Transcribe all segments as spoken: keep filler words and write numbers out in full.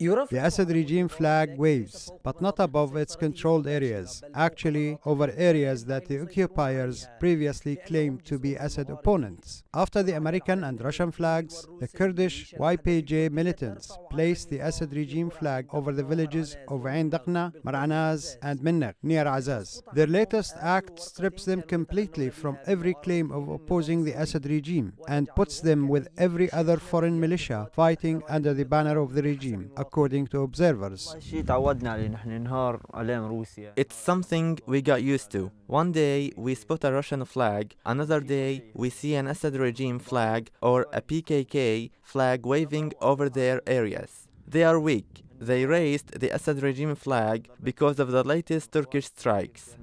The Assad regime flag waves, but not above its controlled areas, actually over areas that the occupiers previously claimed to be Assad opponents. After the American and Russian flags, the Kurdish Y P G militants placed the Assad regime flag over the villages of Ain Daqna, Mar'anaz, and Minnak near Azaz. Their latest act strips them completely from every claim of opposing the Assad regime and puts them with every other foreign militia fighting under the banner of the regime, according to observers. It's something we got used to. One day we spot a Russian flag, another day we see an Assad regime flag or a P K K flag waving over their areas. They are weak. They raised the Assad regime flag because of the latest Turkish strikes.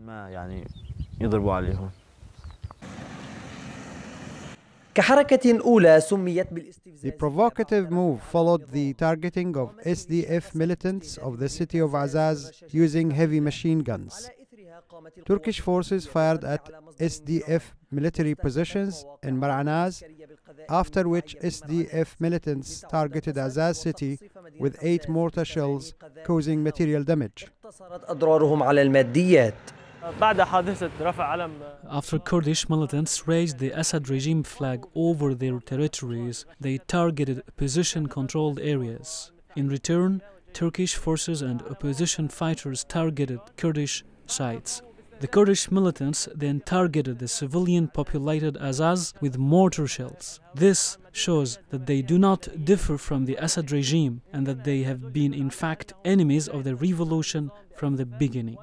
The provocative move followed the targeting of S D F militants of the city of Azaz using heavy machine guns. Turkish forces fired at S D F military positions in Mar'anaz, after which S D F militants targeted Azaz city with eight mortar shells, causing material damage. After Kurdish militants raised the Assad regime flag over their territories, they targeted opposition-controlled areas. In return, Turkish forces and opposition fighters targeted Kurdish sites. The Kurdish militants then targeted the civilian-populated Azaz with mortar shells. This shows that they do not differ from the Assad regime and that they have been in fact enemies of the revolution from the beginning.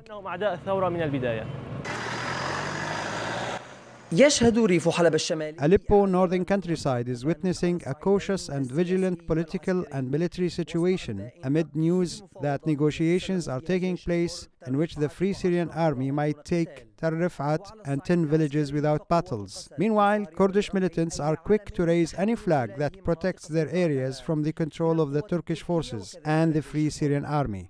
Aleppo northern countryside is witnessing a cautious and vigilant political and military situation amid news that negotiations are taking place in which the Free Syrian Army might take Tel Rifat and ten villages without battles. Meanwhile, Kurdish militants are quick to raise any flag that protects their areas from the control of the Turkish forces and the Free Syrian Army.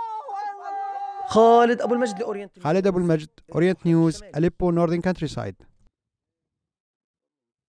Khaled Abo, Khaled Abo, Orient News, Aleppo northern countryside.